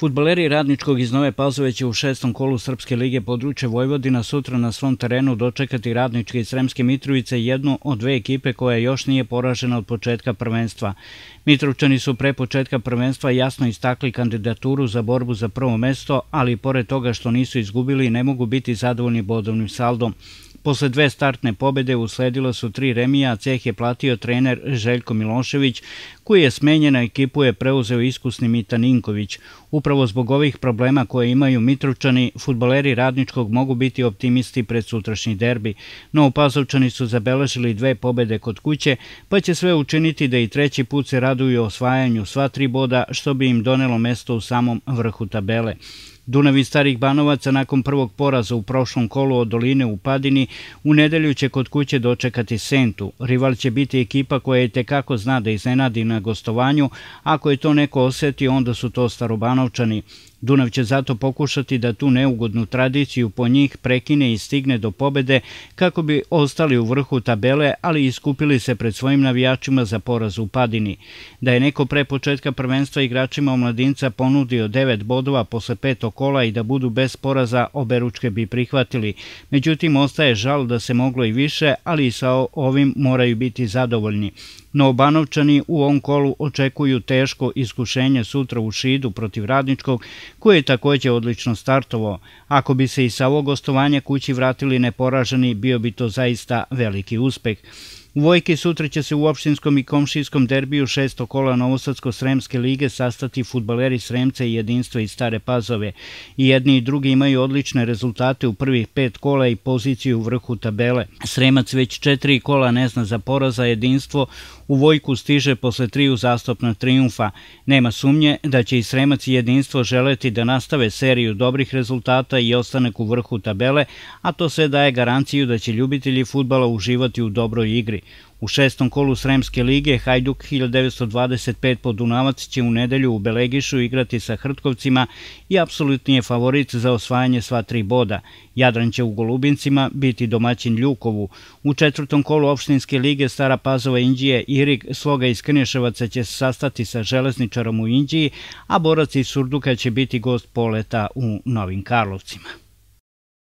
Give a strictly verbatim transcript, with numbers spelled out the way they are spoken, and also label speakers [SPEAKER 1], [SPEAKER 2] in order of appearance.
[SPEAKER 1] Fudbaleri Radničkog iz Nove Pazove će u šestom kolu Srpske lige područja Vojvodina sutra na svom terenu dočekati Radničke iz Sremske Mitrovice, jednu od dve ekipe koja još nije poražena od početka prvenstva. Mitrovčani su pre početka prvenstva jasno istakli kandidaturu za borbu za prvo mesto, ali i pored toga što nisu izgubili ne mogu biti zadovoljni bodovnim saldom. Posle dve startne pobede usledila su tri remija, a ceh je platio trener Željko Milošević, koji je smenjen, a ekipu je preuzeo iskusni Mita Ninković. Upravo zbog ovih problema koje imaju Mitrovčani, fudbaleri Radničkog mogu biti optimisti pred sutrašnji derbi. Novopazovčani su zabeležili dve pobede kod kuće, pa će sve učiniti da i treći put se raduju osvajanju sva tri boda, što bi im donelo mesto u samom vrhu tabele. Dunav iz Starih Banovaca nakon prvog poraza u prošlom kolu od Doline u Padini u nedelju će kod kuće dočekati Sentu. Rival će biti ekipa koja i tekako zna da iznenadi na gostovanju. Ako je to neko osjeti, onda su to Starobanovčani. Dunav će zato pokušati da tu neugodnu tradiciju po njih prekine i stigne do pobede kako bi ostali u vrhu tabele, ali i iskupili se pred svojim navijačima za poraz u Padini. Da je neko pre početka prvenstva igračima omladinca ponudio devet bodova posle petog kola i da budu bez poraza, oberučke bi prihvatili. Međutim, ostaje žal da se moglo i više, ali i sa ovim moraju biti zadovoljni. Novobanovčani u ovom kolu očekuju teško iskušenje sutra u Šidu protiv Radničkog, koji je također odlično startovao. Ako bi se i sa ovog gostovanja kući vratili neporaženi, bio bi to zaista veliki uspeh. U Vojki sutra će se u opštinskom i komšijskom derbiju šestog kola Novosadsko-Sremske lige sastati fudbaleri Sremca i Jedinstva iz Stare Pazove. I jedni i drugi imaju odlične rezultate u prvih pet kola i poziciju u vrhu tabele. Sremac već četiri kola ne zna za poraz, a Jedinstvo u Vojku stiže posle tri uzastopna trijumfa. Nema sumnje da će i Sremac i Jedinstvo želeti da nastave seriju dobrih rezultata i ostanak u vrhu tabele, a to sve daje garanciju da će ljubitelji fudbala uživati u dobroj igri. U šestom kolu Sremske lige Hajduk hiljadu devetsto dvadeset pet Podunavac će u nedelju u Belegišu igrati sa Hrtkovcima i apsolutni je favorit za osvajanje sva tri boda. Jadran će u Golubincima biti domaćin Ljukovu. U četvrtom kolu opštinske lige Stara Pazova Inđije Irig Sloga iz Krnješevaca će se sastati sa Železničarom u Inđiji, a Borac iz Surduka će biti gost Poleta u Novim Karlovcima.